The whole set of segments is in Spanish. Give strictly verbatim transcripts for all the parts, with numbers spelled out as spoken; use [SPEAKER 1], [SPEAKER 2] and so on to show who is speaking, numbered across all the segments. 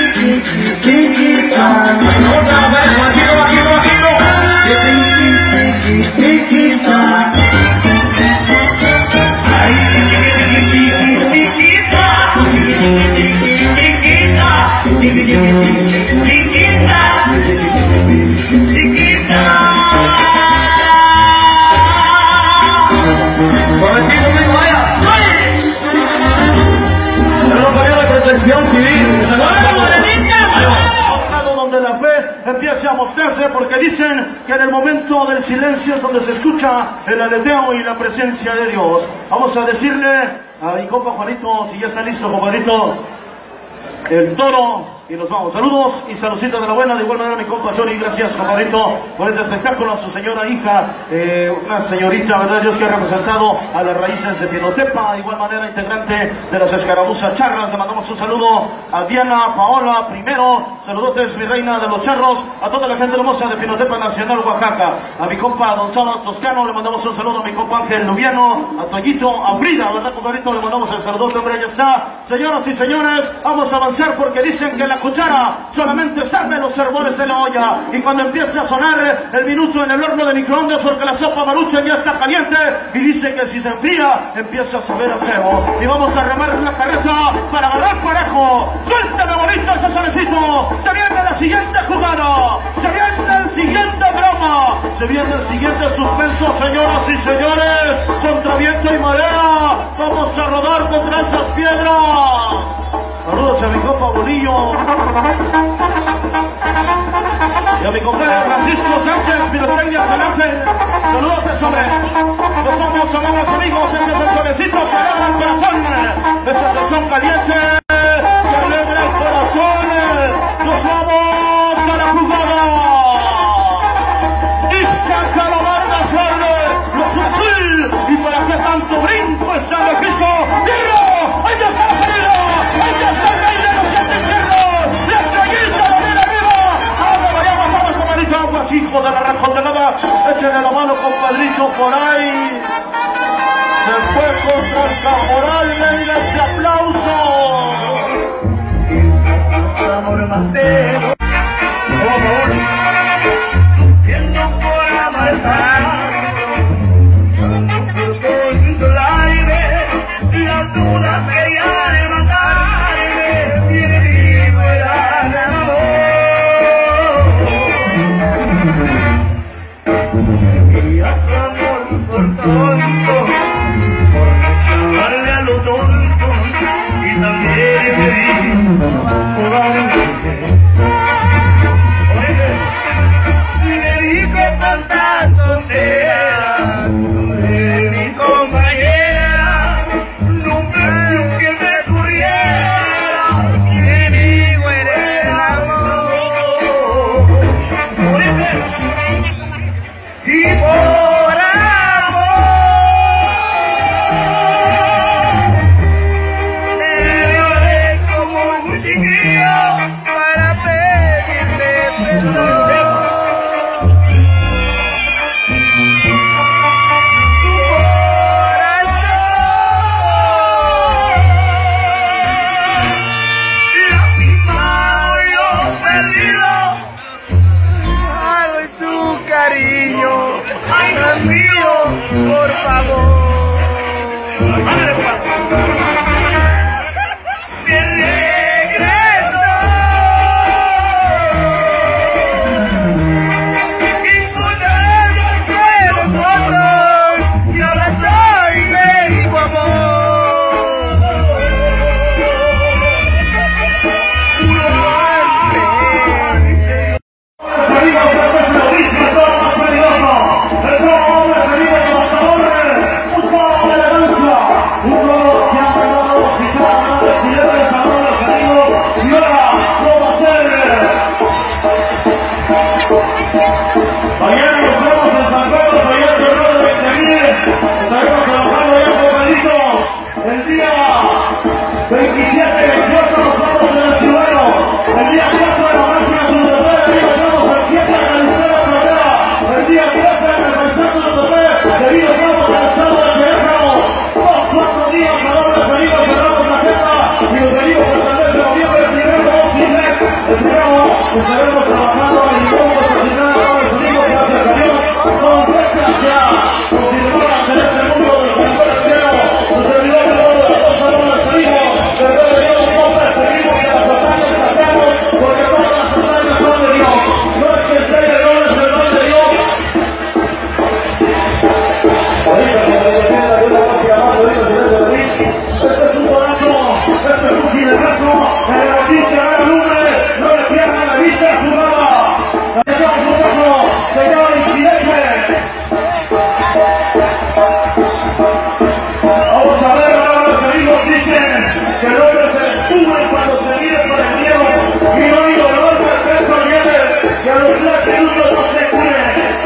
[SPEAKER 1] Empieza a mostrarse porque dicen que en el momento del silencio es donde se escucha el aleteo y la presencia de Dios. Vamos a decirle a mi compa Juanito, si ya está listo, compadrito, el toro, y nos vamos. Saludos y saludcitos de la buena, de igual manera mi compa Johnny, gracias compadrito por este espectáculo, a su señora hija, eh, una señorita, verdad Dios, que ha representado a las raíces de Pinotepa, de igual manera integrante de las escaramuzas charras. Le mandamos un saludo a Diana Paola primero, saludotes mi reina de los charros, a toda la gente hermosa de Pinotepa Nacional, Oaxaca, a mi compa Gonzalo Toscano, le mandamos un saludo a mi compa Ángel Lubiano, a Toyito, a Brida, verdad compadrito, le mandamos el saludo, hombre, ya está. Señoras y señores, vamos a avanzar porque dicen que la cuchara solamente sabe los hervores de la olla, y cuando empiece a sonar el minuto en el horno de microondas porque la sopa marucha ya está caliente, y dice que si se enfría empieza a saber a cebo, y vamos a remar la carreta para agarrar parejo. Suéltame bonito ese solecito, se viene la siguiente jugada, se viene el siguiente broma, se viene el siguiente suspenso, señoras y señores, contra viento y marea, vamos a rodar contra esas piedras. Saludos a mi compa Bolillo y a mi compadre Francisco Sánchez, Pirotecnia San Ángel. Saludos a sobre. No somos amados amigos, este es el solecito que alegra el corazón. Esta sección caliente que alegra el corazón. Nos vamos a la jugada. Y saca la barra suave, lo azul. Y para que tanto brinco está en el piso. ¡Tierra! ¡Ahí está la salida! ¡Ahí está el rey de los siete fierros! ¡La estrellita la viene arriba! ¡Ahora vayamos a los compadritos aguas, hijo de la recondenada! ¡Échenle la mano, compadrito, por ahí! ¡Se fue contra el caporal! ¡Venga ese aplauso! ¡Amor Mateo! ¡Siendo por amargar! Las dudas querían matarme, y el vivo era el amor. Y a tu amor por tonto, por darle a lo tonto, y también me dijo, oye, le dije tantas tonteras, mi compañera. Y por amor me lloré como un chiquillo para pedirte perdón. Tu corazón lastimado yo perdido, ay tu cariño. ¡Ay, Dios mío, por favor! ¡Me regreso! Y con el cielo otro, y ahora soy México, amor. Un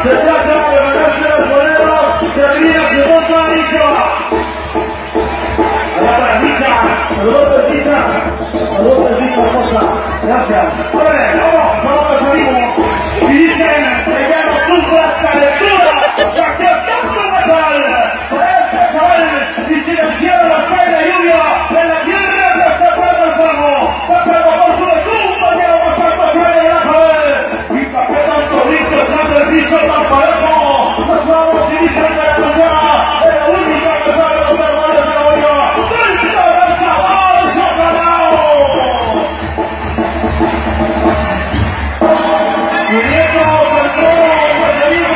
[SPEAKER 1] Se trata de ganarse los boleros, termina su voto y se va. Allá para Lisa, saludos de Lisa, saludos de Lisa hermosa. Gracias. Órale, vamos, vamos amigos. Y dicen que ya no sufras calentura, porque tanto metal. Para este chaval, y si el cielo nos cae de lluvia, en la tierra se está prende el fuego. Porque el motor sube tumba, llegamos a tocar de la pared. Y para que tanto brinco estando el piso tan parejo, nos vamos y dicen que la mañana es la única que sabe los hermanos de la olla. ¡Suelta del chaval, socanao! ¡Quinientos del todo, perseguido!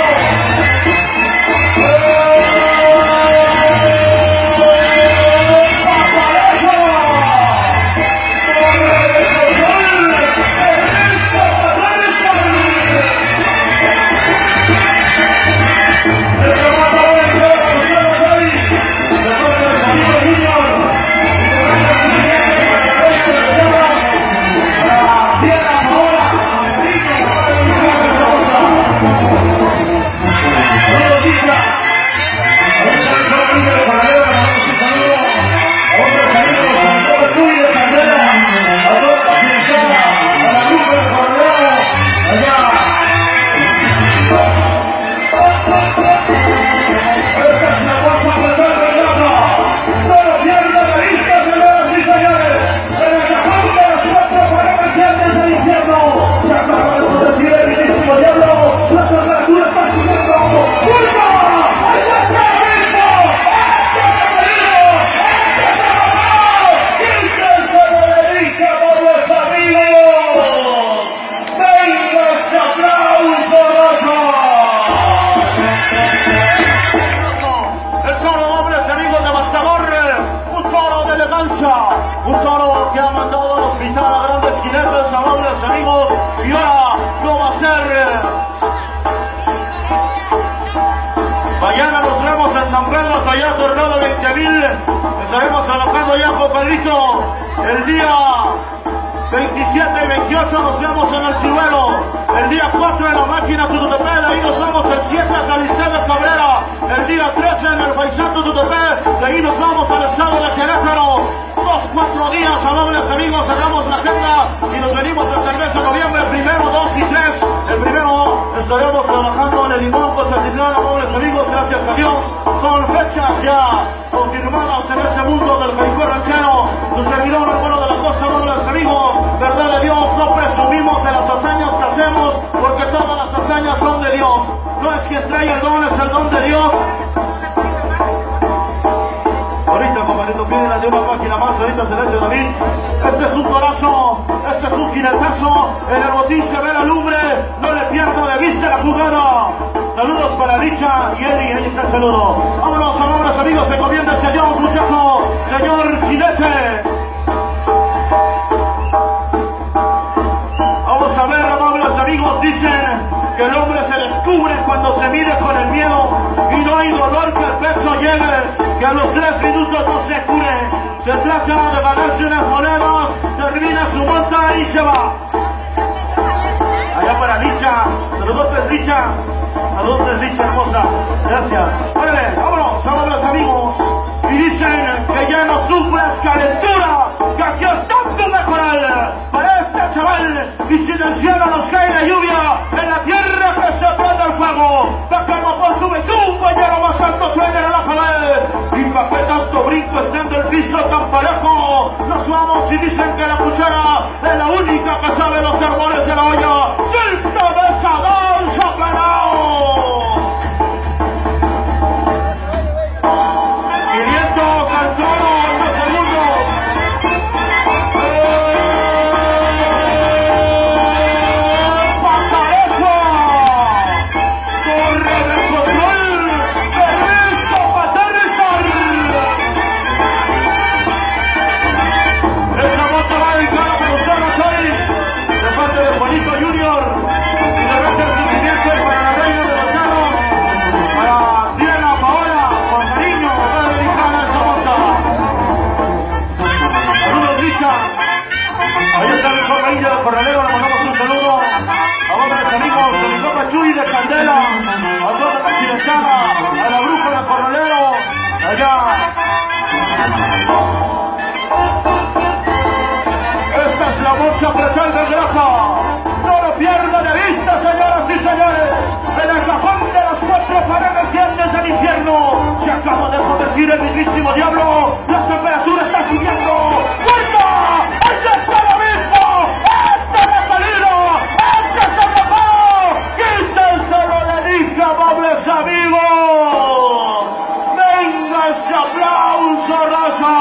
[SPEAKER 1] Un toro que ha mandado al hospital a grandes jinetes, amables amigos, y ahora no va a ser. Mañana nos vemos en San Pedro, allá Tornado veinte mil. Estaremos trabajando ya con Pedrito. El día veintisiete y veintiocho nos vemos en el Chiruelo. El día cuatro en la máquina Tututepec, ahí nos vamos el siete a Caliseo de Cabrera. El día trece en el Paisán Tututepec, de ahí nos vamos al estado de Querétaro. Dos, cuatro días, amables amigos, cerramos la agenda y nos venimos hasta el mes de noviembre, primero, dos y tres. El primero estaremos trabajando en el Limón, Cotitlán, amables amigos, gracias a Dios. Son fechas ya confirmadas en este mundo del béisbol ranchero. Tu servidor, hermano de la cosa, amables amigos, verdad de Dios, no presumimos de las hazañas que hacemos, porque todas las hazañas son de Dios. No es quien trae el don, es el don de Dios. Ahorita, compadrito, piden de una máquina más, ahorita se le eche David. Este es un torazo, este es un jinetazo, en el botín se ve la lumbre, no le pierdo de vista la jugada. Saludos para Licha y Eddie, ahí está el saludo. Vámonos, amables amigos, se comienza el señor muchacho, señor jinete. Vamos a ver, amables amigos, dicen que el hombre se descubre cuando se mide con el miedo y no hay dolor que el peso llegue. Que a los tres minutos no se cure. Se trata de ganarse unas monedas, termina su monta y se va. Allá para Licha, saludos Licha, saludos Licha hermosa, gracias. Órale, vámonos, vámonos amigos. Y dicen que ya no sufres calentura, que aquí está tu mejoral. Para este chaval, y si del cielo nos cae la lluvia, en la tierra que se prende el fuego. Pa' que el motor sube chumba, ya lo más alto suena en la pared. Y pa' que tanto brinco estando el piso tan parejo, nos vamos y dicen que la cuchara es la única que sabe los sermones de la olla. ¡Suelta de chaval, socanao! quinientos al toro en dos segundos. ¡Pacarejo! ¡Torre de control! ¡Permiso para aterrizar! Esa moto va dedicada para usted, Rosario, de parte de Juanito Junior, y de reconocimiento para la reina de los carros, para Diana Paola, con cariño, va dedicada esa moto. Saludos, Richa. Ahí está mi compañero del corralero, le mandamos un saludo a varios amigos de mi copa a Chuy de Candela, a toda la Chilecana, a la Brújula Coronero, allá. Esta es la mocha presal de Graja. No lo pierdan de vista, señoras y señores. En el cajón de las cuatro paredes grandes del infierno se acaba de convertir el mismísimo diablo. La temperatura está subiendo. ¡Fuerza! ¡Este es el abismo! ¡Este es el peligro! ¡Este es el mejor! ¡Quítenselo de dije, amables amigos! ¡Venga ese aplauso, raza!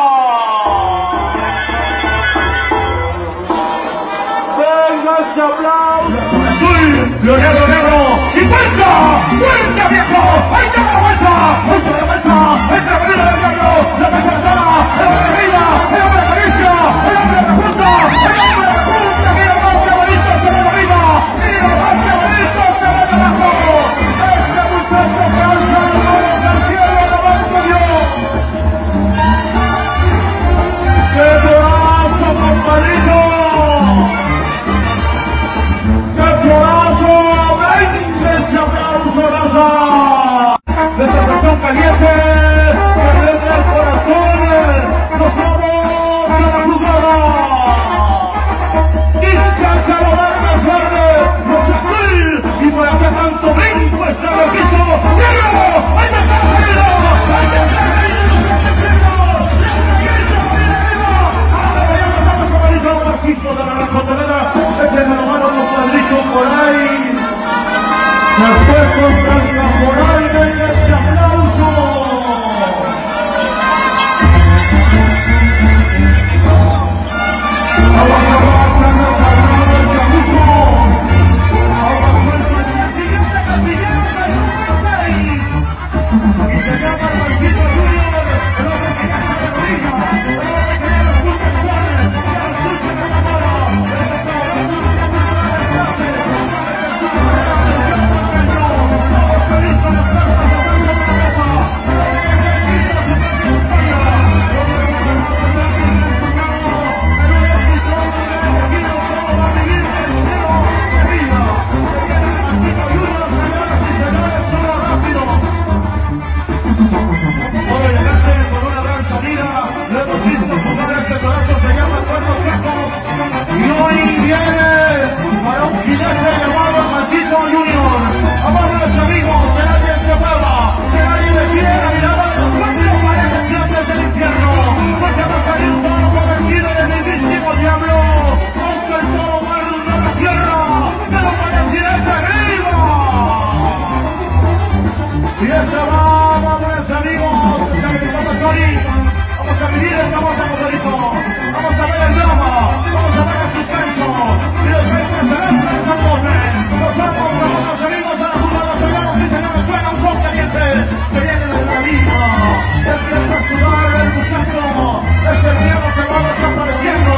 [SPEAKER 1] ¡Venga ese aplauso! ¡Azul! ¡Leonardo Negro! ¡Y vuelta! ¡Vuelta, viejo! ¡Ahí está la vuelta! ¡Ahí está la vuelta! ¡Ahí está la venida del diablo! ¡La pesada! ¡El hombre de vida! ¡El hombre de caricia! ¡El hombre de fruta! ¡El hombre de fruta! ¡Mira más que bonito se ve arriba! ¡Mira más que bonito se ve abajo! ¡Este muchacho que alza las manos al cielo alabando a Dios! ¡Qué pedazo, compadrito! ¡Qué pedazo! ¡Venga ese aplauso, raza! De esa canción caliente que rende el corazón, nos vamos a la jugada. Y saca la barra verde, rosa azul, y para que tanto brinco está en el piso. ¡Negro! ¡Ahí está el salida! ¡Ahí está el salida! De la racotonera, échenme la mano los cuadritos por ahí. Se fue contra el caporal, venga ese aplauso. Agua sabrosa, no sabrá el camuco. Agua suelta y la siguiente casillera se llama seis. Y se llama el Marcito Junior, el hombre que ya se replica, el hombre que ya lo escucha el sol, ya lo escucha la cámara, el que se va a dar una casa para la clase, sabe que su manera se llama el peño. Vamos feliz con las casas de la casa de la casa. Lo hemos visto jugar este pedazo, se llama Cuatro Chacos. Y hoy viene para un jinete llamado Juancito Junior. Amables amigos, que nadie se mueva, que nadie decide la mirada de los cuatro paredes grandes del infierno. Porque va a salir todo convertido en el mismísimo diablo. Aunque el toro muerde una la tierra, pero para el jinete arriba. Y ese va, amables amigos, ya que estamos ahí. Vamos a vivir esta vuelta, compadrito. Vamos a ver el drama, vamos a ver el suspenso. Y después precedente de San Jorge. Nos vamos a los amigos a la jugada, señoras y señores. Suena un son caliente. Se viene de la vida. Empieza a sudar el muchacho. Es el miedo que va desapareciendo.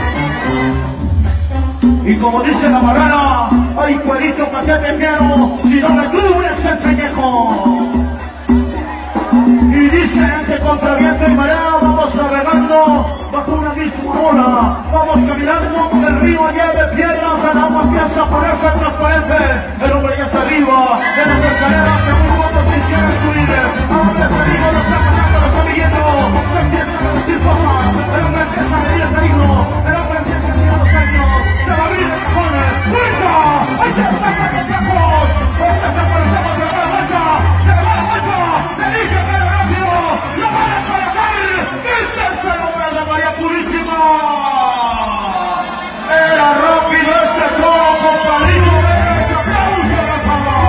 [SPEAKER 1] Y como dice la marrana, ay, cuerito, ¿para qué te quiero si no me cubres el pellejo? Y dicen que contra viento y marea vamos navegando bajo una misma ola. Vamos caminando, el río lleve piedras, el agua empieza a ponerse transparente. El hombre ya está arriba, de las escaleras que muy pocos quisieran subir. Ahora el peligro lo está pasando, lo está viviendo. Se empieza a reducir cosas, el hombre empieza a medir el peligro, el hombre empieza a tirar los años, se va a abrir de cajones. ¡Vuelta! ¡Ahí está el Pachacos! ¡Este se aparecemos, se va a la vuelta! ¡Se va a la vuelta! ¡Le dije que era rápido! ¡Lo van a desplazar! ¡Quítense el nombre de María Purísima! ¡Era rápido este toro, compadrito! ¡Venga ese aplauso, Razama!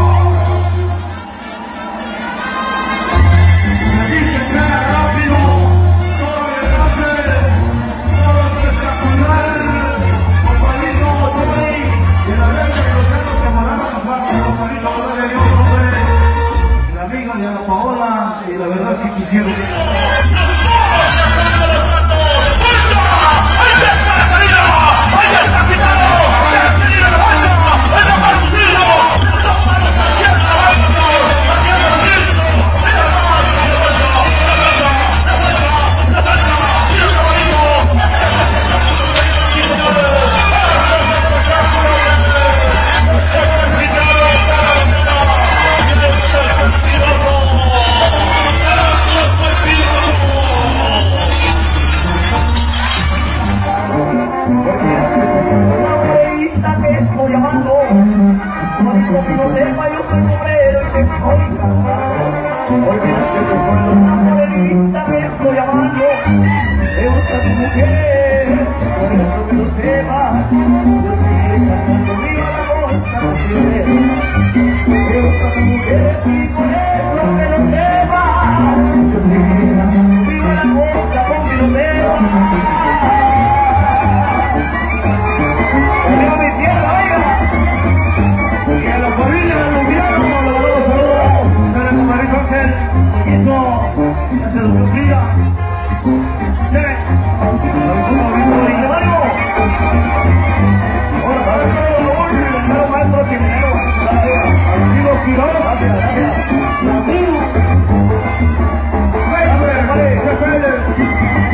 [SPEAKER 1] Le dije que era rápido, todo elegante, todo espectacular.
[SPEAKER 2] Conmigo sepa, yo soy obrero y te estoy cantando. Olvídate que con los napoleonistas me estoy amando. Me gusta tu mujer, por eso que lo sepas. Yo seguiré cantando viva la costa con mi obrero. Me gusta tu mujer y por eso que lo sepas. Yo seguiré cantando viva la costa con mi obrero. ¡Arriba mi tierra, oiga! Y a la familia de los villanos, le mandamos saludos a la comadrita Ángel, Poquito, que se los bendiga. ¡Sí! ¡A mi compadrito de Ingevario! ¡Hola, para todo Raúl, el mero maestro chimenero! ¡Gracias! ¡A los amigos Quiroz! ¡Gracias, gracias! ¡La tribu! ¡Vale, vale, jefe!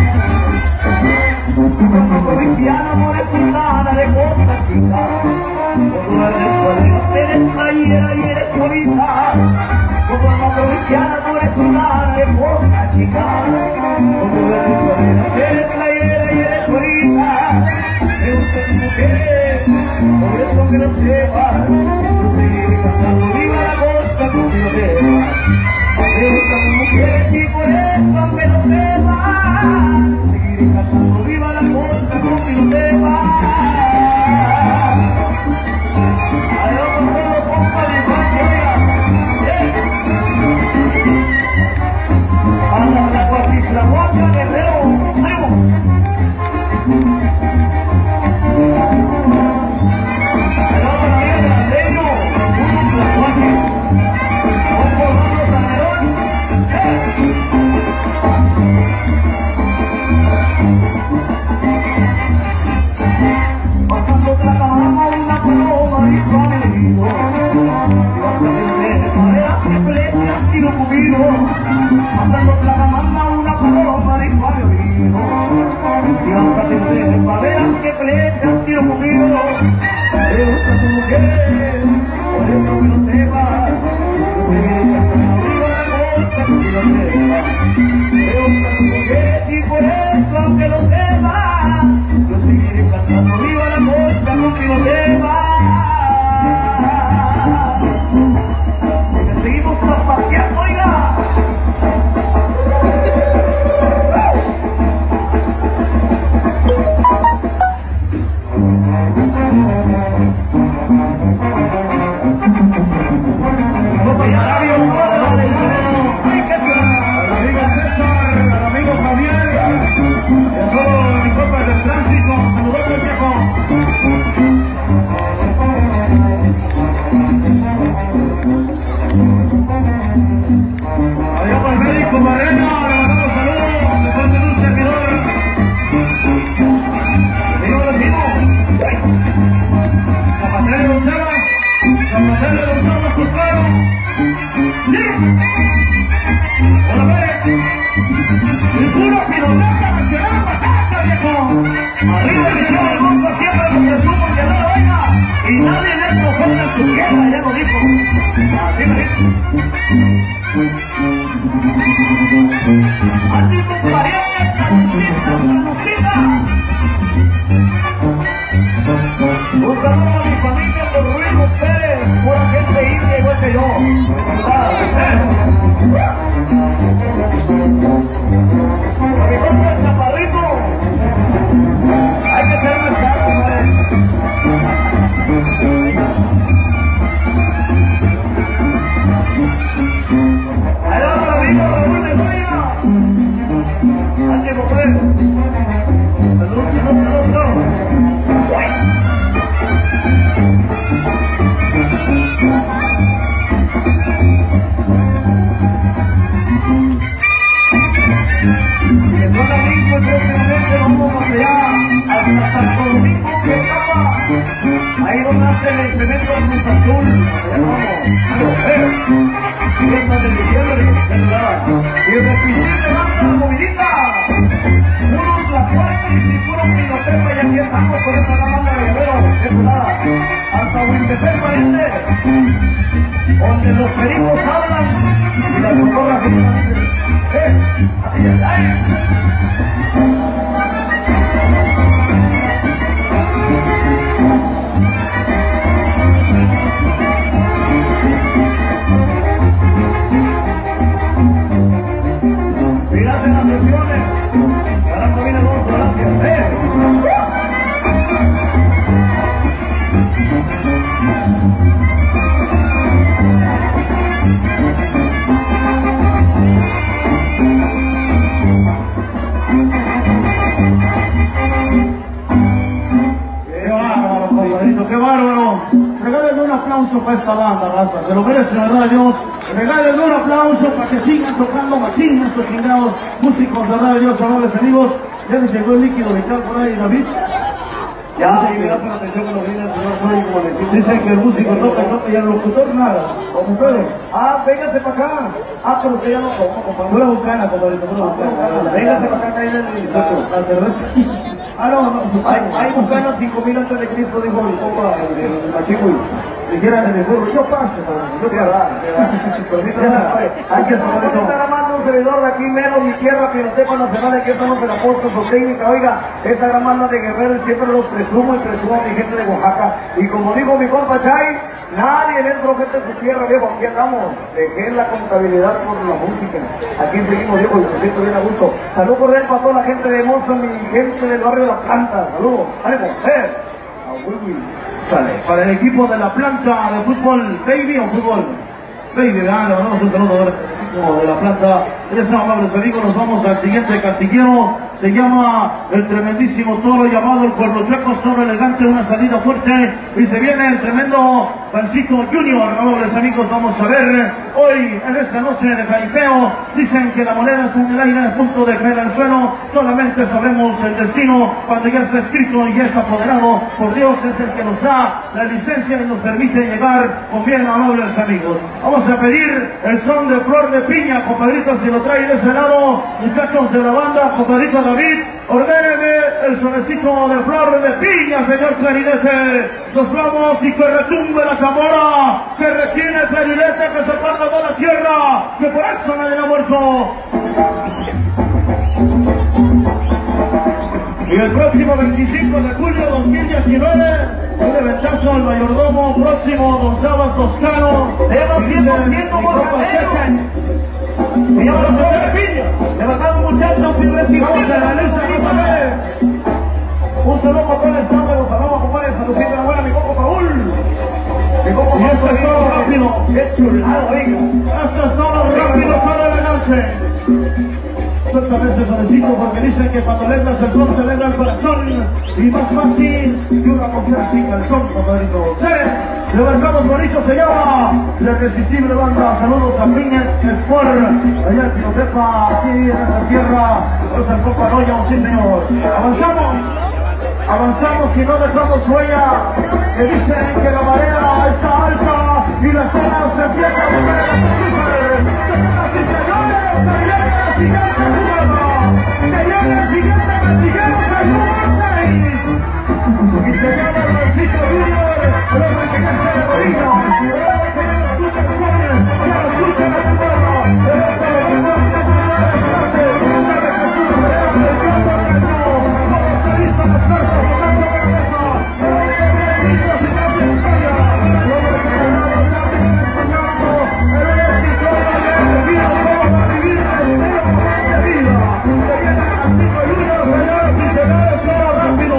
[SPEAKER 2] Cuando provinciana por sultana de Costa Chica, como eres suelta, eres playera y eres bonita. Como la provinciana por sultana de Costa Chica, como eres suelta, eres playera y eres bonita. Me gusta tu mujer, por eso que lo sepas. Yo seguiré cantando viva la costa con mi oreja. Me gusta tu mujer y por eso que lo sepas. Yo seguiré cantando viva la costa con mi oreja. Adiós con todo, compa de infancia, oiga. Anda la Coachislahuaca, guerrero, ánimo. Pasando la cama una paloma y tu amigo. Si vas a vender maderas y flechas y lo cubido. Pasando la cama una paloma y tu amigo. Si vas a vender maderas y flechas y lo cubido. Me gusta tu mujer, por eso que lo sepas. Yo seguiré cantando viva la costa que lo sepas. Me gusta tu mujer y por eso aunque lo sepas. Yo seguiré cantando viva la costa contigo te va. Que seguimos zapateando, oiga. Vamos allá, Dario, vamos ay, qué al amigo César, al amigo Javier, y a todos mis compas del tránsito, saludos al viejo. Adiós al médico Barreno, le mandamos saludos, de parte de un servidor. Digo los mismos, Zapatero Don Sebas, Zapatero Don Sebas Costero. ¡Hola, ve! ¡El puro piroteca nacional patata, viejo! Arriba el señor del mundo siempre lo que supo que no lo oiga y nadie le profeta en su tierra, ya lo dijo. Así lo dijo. A ti tu pariente, Salucita, Salucita. Un saludo a mi familia por Ruiz Pérez, pura gente india igual que yo. A mi compa el Chaparrito, hay que ser más caro, madre. Ahí va para amigo Raúl de Goya. Ánimo, pues. Saludos, saludos, saludos. Que son amigos, próximamente vamos allá hasta Santo Domingo, que escapa. Ahí donde hacen el cemento de Cruz Azul. Allá vamos, a ver. Fiestas de diciembre, ¿verdad? Y el oficial levanta la movilita. Unos la puerta y si puro pinotepa y aquí estamos con esta banda de guerrero, es nada. Hasta Huitepec parece, donde los pericos hablan y las cotorras dicen, eh, así es, ay.
[SPEAKER 1] regálenme un aplauso para esta banda, raza. Se lo merece, la verdad de Dios. Regálenme un aplauso para que sigan tocando machín estos chingados músicos, la verdad de Dios, amables amigos. Ya les llegó el líquido vital por ahí, David.
[SPEAKER 2] Ya, sí, me hacen atención que lo brinda el señor Soy, como decimos.
[SPEAKER 1] Dicen que el músico toca, toca y el locutor nada. ¿Cómo puede?
[SPEAKER 2] Ah, véngase para acá. Ah, pero usted ya no toma, compadre.
[SPEAKER 1] Pura bucana, compadrito, pura bucana.
[SPEAKER 2] Véngase para acá, caíle en el dieciocho.
[SPEAKER 1] La cerveza. Ah, no, no.
[SPEAKER 2] Hay, hay bucanas cinco mil antes de Cristo, dijo mi compa, el, el, el machico.
[SPEAKER 1] Dijera en el burro, yo paso, yo
[SPEAKER 2] Sí, verdad, Aquí está grabando un servidor de aquí, mero, mi tierra, Pinotepa Nacional, aquí estamos en la posta técnica. Oiga, esta gran banda de guerreros siempre los presumo y presumo a mi gente de Oaxaca. Y como dijo mi compa Chay, nadie es profeta en su tierra, viejo. Aquí andamos, dejé la contabilidad por la música. Aquí seguimos, viejo, y me siento bien a gusto. Salud cordial para toda la gente de Monza, mi gente del barrio de La Planta. Saludos, ánimo, eh.
[SPEAKER 1] Sale. Para el equipo de La Planta de fútbol, baby o fútbol. Baby, ¿verdad? Le mandamos un saludo al equipo de La Planta. Ya saben, amables amigos, nos vamos al siguiente casillero. Se llama el tremendísimo toro llamado el Pueblo Chueco, toro elegante, una salida fuerte. Y se viene el tremendo Pancito Junior. Amables amigos, vamos a ver hoy, en esta noche de jaripeo. Dicen que la moneda está en el aire a punto de caer al suelo. Solamente sabemos el destino cuando ya está escrito y ya está apoderado por Dios. Es el que nos da la licencia y nos permite llegar con bien, amables amigos. Vamos a pedir el son de Flor de Piña, compadrito, si lo trae de ese lado, muchachos de la banda, compadrito David, ordéneme el sonecito de Flor de Piña, señor clarinete. Nos vamos y que retumbe la tambora, que rechine el clarinete, que se parta toda la tierra, que por eso nadie ha muerto. Y el próximo veinticinco de julio de dos mil diecinueve, un eventazo al mayordomo próximo, don Sabas Toscano.
[SPEAKER 2] Hemos sido siendo borracheros.
[SPEAKER 1] Se llama la Flor de Piña.
[SPEAKER 2] Levantamos muchachos y recibimos
[SPEAKER 1] de la lucha,
[SPEAKER 2] un saludo para todo el estado, los saludos, compadre, saludcita la buena, mi coco Paul. Mi coco
[SPEAKER 1] Y esto es todo rápido.
[SPEAKER 2] Qué chulado, oiga.
[SPEAKER 1] Esto es todo rápido para la noche. Suéltame ese sonecito porque dicen que cuando lentas el sol se alegra el corazón y más fácil que una mujer sin calzón, compadrito. ¡Seres! Levantamos bonito, se llama La Irresistible Banda. Saludos a Piñez Sport, allá en Pinotepa, aquí en esa tierra. Es el Copa Arroyo, sí señor. Avanzamos, avanzamos y no dejamos huella. Que dicen que la marea está alta y las olas se empiezan a mover. Señoras y señores, se viene la siguiente jugada. Se viene el siguiente casillero, segundo seis. Y se llama el Pancito Junior, pero es que ya se le rodilla. Pero es que ya lo escucha el sol, ya lo escucha la tierra. Pero se le va a dar una semana de clase. Sabe que es una pelea del campo al caño. Como está lista las cartas, tocando la cabeza. Pero hay que ver el niño sin cambio de historia. Luego de que le da la clave, se está estudiando. Pero el escritor va a leer vida, cómo va a vivir la historia de vida. Se viene el Pancito Junior, señoras y señores, todo rápido.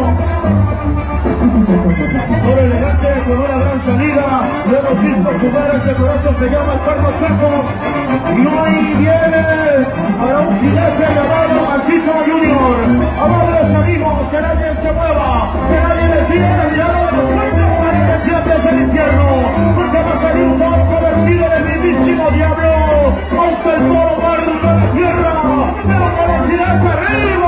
[SPEAKER 1] Todo elegante, con una gran salida, lo hemos visto jugar ese corazón, se llama el Pueblo Chuecos, y hoy viene para un jinete llamado Pancito Junior. Amables amigos, que nadie se mueva, que nadie decida el lado de los muertos, nadie desciende el infierno, porque va a salir un toro convertido en el mismísimo diablo, aunque el toro guarde la tierra, pero con el jinete arriba.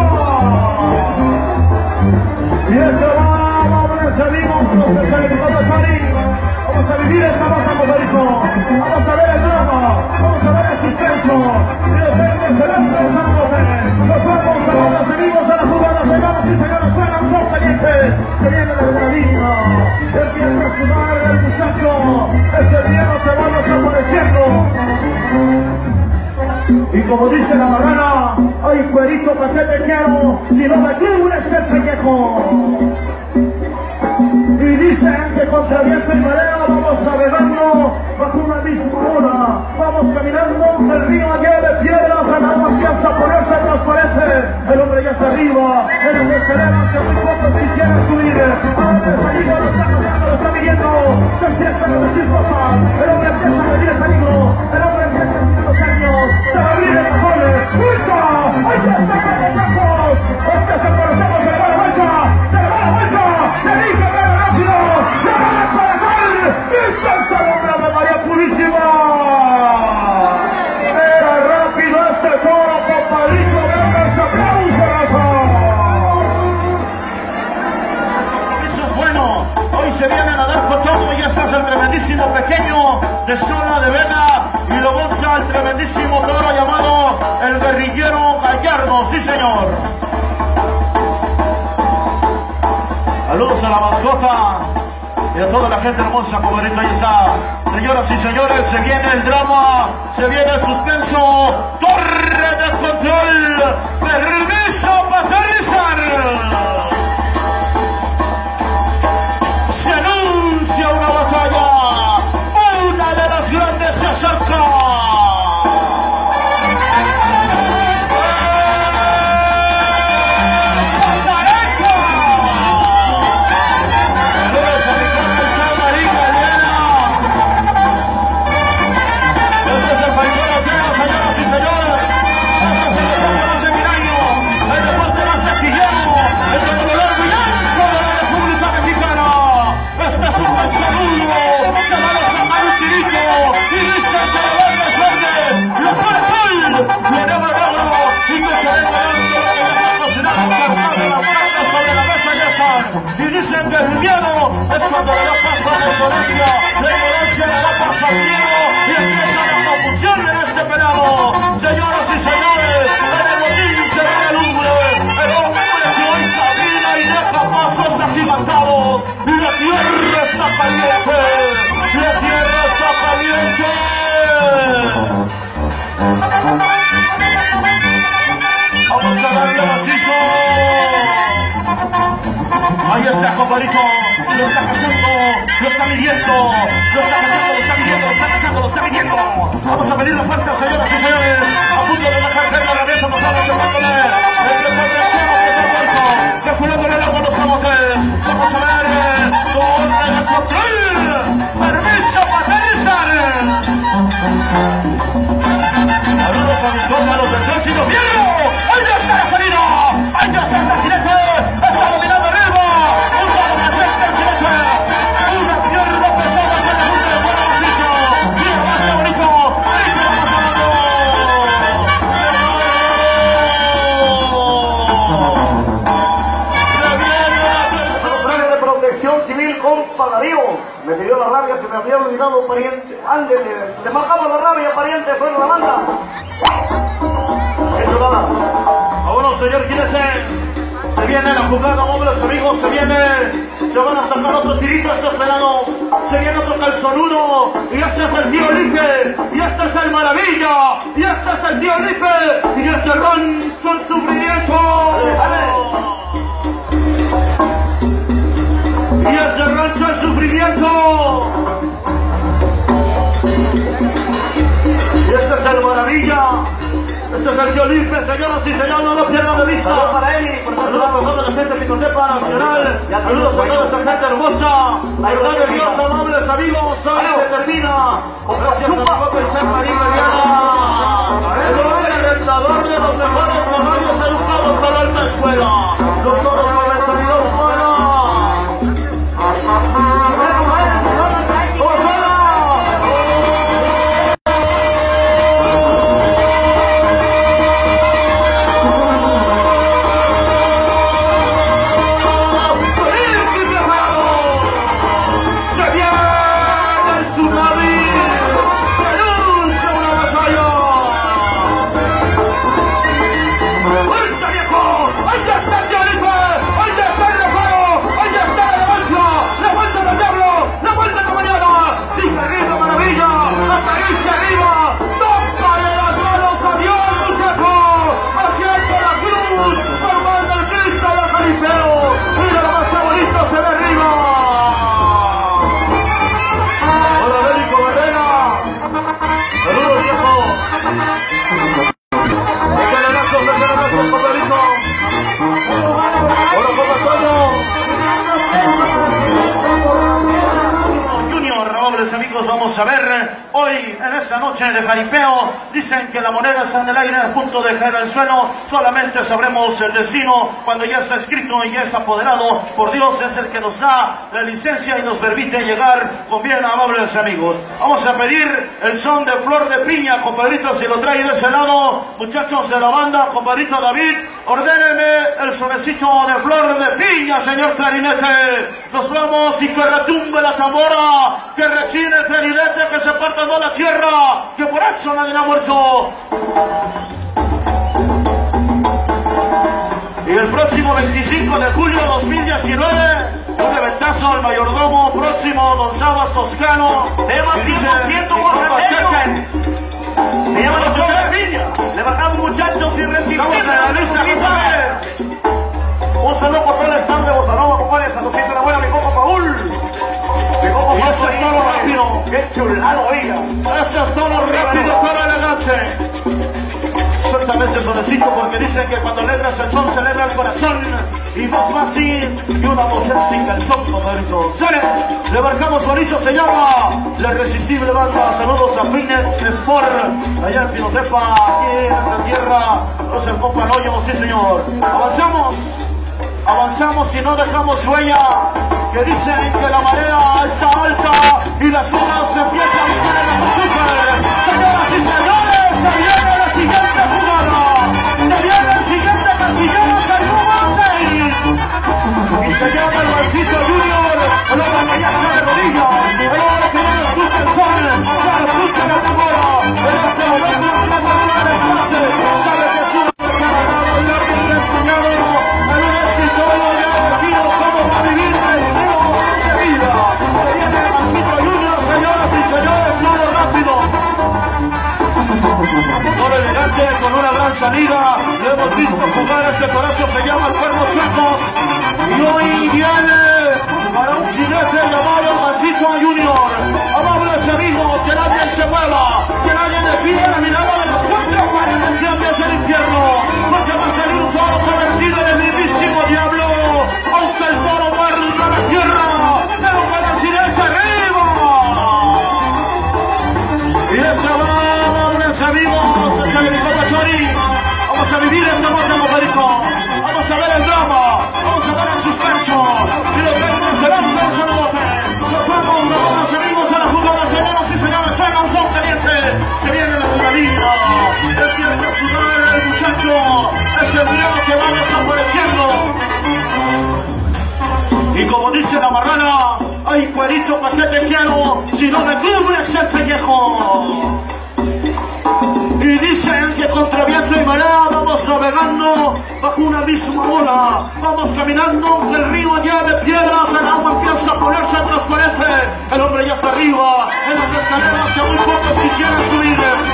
[SPEAKER 1] Y eso va. Salimos, vamos a dejar el vamos a vivir esta baja, compadrito. Vamos a ver el drama, vamos a ver el suspenso. Y de repente se van pensando, nos vamos a los amigos a la jugada, señoras y señores, suena un sol caliente. Se viene de la línea, empieza a sudar el muchacho, ese viejo que va desapareciendo. Y como dice la marrana, ay cuerito, ¿para qué te quiero? Si no me cubres el pellejo. Y dicen que contra viento y marea vamos navegando bajo una misma ola. Vamos caminando, el río lleva piedras, el agua empieza a ponerse transparente. El hombre ya está arriba, en las escaleras que muy pocos quisieran subir. Ahora el peligro lo está pasando, lo está viviendo. Se empiezan a decir cosas, el hombre empieza a medir el peligro, el hombre empieza a medir los años, se va a abrir el cajón. ¡Vuelta! ¡Ahí está con los chacos! ¡Es que se conocemos, se le va la vuelta! ¡Se le va la vuelta! ¡Le dije que era rápido! ¡Le va a desparazar! se vienen a dar con todo y este es el tremendísimo pequeño de Zona de Vega y lo monta el tremendísimo toro llamado el guerrillero Gallardo, sí señor. Saludos a la mascota y a toda la gente hermosa, compadrito, ahí está. Señoras y señores, se viene el drama, se viene el suspenso, torre de control, permiso para aterrizar. Se anuncia una batalla, una de las grandes se acerca. Y dicen que el miedo es cuando le da paso a la ignorancia, la ignorancia le da paso al miedo y empieza la confusión en este pelado. Señoras y señores, en el botín se ve el lumbre, el hombre que hoy camina y deja pasos agigantados, y la tierra está caliente, la tierra está caliente. Vamos a darle macizo. Ahí está, compadrito, lo está cazando, lo está midiendo, lo está cazando, lo está midiendo, lo está cazando, lo está midiendo. Vamos a pedir la fuerza, señoras y señores, a punto de dejar caer la rabia, nos vamos llevándole el reporte extremo que está muerto, calculándole la mano a Samotel. Vamos a ver, torre de control, permiso para aterrizar. Saludos a mis cómparos del Tróxido Fierro, ahí ya está la salida, ahí ya está el presidente, está dominando arriba. Una pierna pesada se le junta de buena noticia. Mira más que bonito. Mira más
[SPEAKER 2] Los de Protección Civil compa Darío. Me dio la rabia que me había olvidado un pariente. Ándele, le marcamos la rabia, pariente, fue la banda. Eso nada.
[SPEAKER 1] Vámonos, señor Jinete. Se viene la jugada, hombres amigos, se viene, se van a sacar otro tirito a estos veranos, se viene otro calzonudo, y este es el tío Lipe, y este es el Maravilla, y este es el tío Lipe, y este rancho el sufrimiento, y este rancho el sufrimiento, y este es el Maravilla. Este es el tío Lipe, señoras y señores, no lo pierdan de vista.
[SPEAKER 2] Saludos para él y por
[SPEAKER 1] Saludos a toda la gente que concepa nacional. Saludos a toda esta gente hermosa. La verdad de Dios, amables amigos, hoy se termina. Gracias a mi papá y San Marín Mariana. El hombre rentador de los mejores caballos educados a la alta escuela. Los toros con la sanidad humana. Vamos a ver, hoy en esta noche de jaripeo, dicen que la moneda está en el aire a punto de caer al suelo, solamente sabremos el destino cuando ya está escrito y ya es apoderado por Dios, es el que nos da la licencia y nos permite llegar con bien, amables amigos. Vamos a pedir el son de Flor de Piña, compadrito, si lo trae de ese lado, muchachos de la banda, compadrito David. Ordéneme el suavecito de flor de piña, señor clarinete. Nos vamos y que retumbe la tambora, que rechine el clarinete, que se parta toda la tierra, que por eso nadie ha muerto. Y el próximo veinticinco de julio de dos mil diecinueve, un eventazo al mayordomo próximo, don Sabas Toscano.
[SPEAKER 2] Lleva tiempo siendo borracheche. Se llama la flor de piña. Levantamos muchachos irresistibles.
[SPEAKER 1] Estamos en la lista, compadre.
[SPEAKER 2] Un saludo por todo el stand de Bozanova, compadre. Saludcita de la buena, mi compa Paul. Mi compa
[SPEAKER 1] Y
[SPEAKER 2] Paul.
[SPEAKER 1] esto es todo rápido.
[SPEAKER 2] Qué chulado, oiga.
[SPEAKER 1] Esto es todo rápido, todo elegante. Sueltamente solecito porque dicen que cuando alegras el son celebra el corazón. Y no es más así que una mujer sin calzón, compadrito. ¡Sale! Le marcamos bonito, se llama La Irresistible Banda. Saludos a Finet Sport, allá en Pinotepa, aquí en la tierra. Los el compa Loyo, sí señor. Avanzamos, avanzamos y no dejamos huella. Que dicen que la marea está alta y las olas se empiezan a usar en la azúcar. Señoras y señores, se viene la siguiente jugada. Se viene el siguiente casillero del número seis. Y se llama el Mancito Junior, el hombre que ya está de rodillas, el hombre que no escucha el sol, ya escucha la tambora. En este momento no va a hablar en clase, sabe que es un camarada y alguien le ha enseñado en un escritorio de elegido cómo va a vivir el estilo de vida. Se viene el Mancito Junior, señoras y señores, todo rápido. Todo elegante, con una gran salida, lo hemos visto jugar este corazón, se llama el Cuervo Suecos, y hoy viene para un jinete llamado Mancito Junior. Amables amigos, que nadie se mueva, que nadie desvíe la mirada de los cuatro paredes del infierno, porque va a salir un toro convertido en el mismísimo diablo, aunque el toro muerda la tierra, pero con el jinete arriba. Y esta va, amables amigos, el Copa Chori. Vamos a vivir este momento, compadrito. Vamos a ver el drama, vamos a ver el suspenso. Y los veremos se dan un saludote. Nos vamos, amables amigos, a la jugada, señoras y señores. Haga un son caliente, que viene la jugadilla. Empieza a sudar el muchacho, ese miedo que va desapareciendo. Y como dice la marrana, ay, cuerito, ¿para qué te quiero si no me cubres el pellejo? Y dicen que contra viento y marea vamos navegando bajo una misma ola. Vamos caminando del río allá de piedras, el agua empieza a ponerse transparente. El hombre ya está arriba, en las escaleras que muy pocos quisieran subir.